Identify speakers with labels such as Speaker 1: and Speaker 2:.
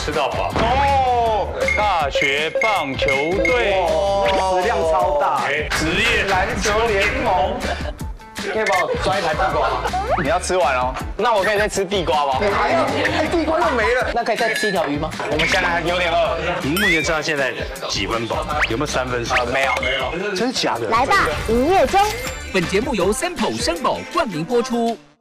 Speaker 1: 吃到饱。哦，大学棒球队，
Speaker 2: 食量超大。
Speaker 1: 职业
Speaker 2: 篮球联盟。可以帮我抓一台地瓜吗？你要吃完哦，那我可以再吃地瓜吗？地瓜又没了，那可以再吃一条鱼吗？我们现在还有点饿。
Speaker 1: 你目前知道现在几分饱？有没有3分熟？
Speaker 2: 没有，
Speaker 1: 真的假的？
Speaker 3: 来吧，营业中。
Speaker 4: 本节目由 Sample 生宝冠名播出。